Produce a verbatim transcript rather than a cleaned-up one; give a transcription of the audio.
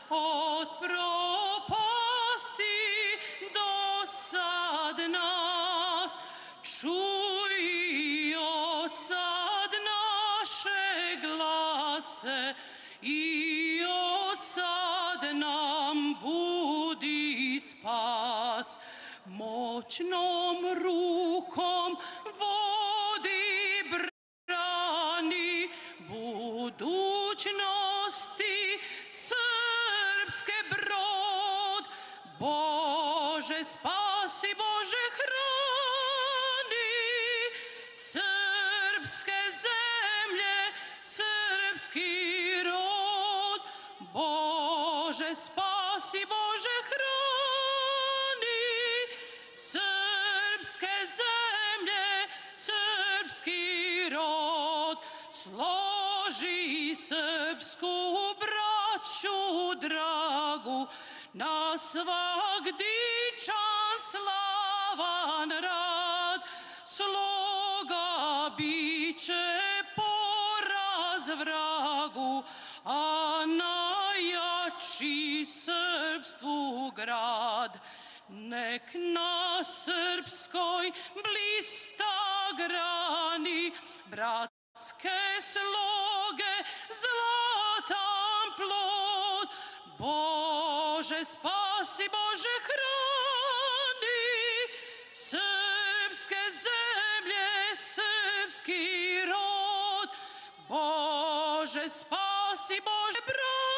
od propasti dosad nas. Čuj i odsad naše glase i odsad nam budi spas. Moćnom rukom vodi, brani budućnosti srpske brod. Bože spasi, Bože hrani srpske zemlje, srpski rod. Bože spasi, Bože hrani srpske zemlje, srpski rod. Složi srpsku braću dragu na svak dičan slavan rad. Sloga biće poraz vragu, a najjači srpstvu grad. Nek na srpskoj blista grani bratske sloge zlatan plod. Bože spasi, Bože hrani srpske zemlje, srpski rod. Bože spasi, Bože brani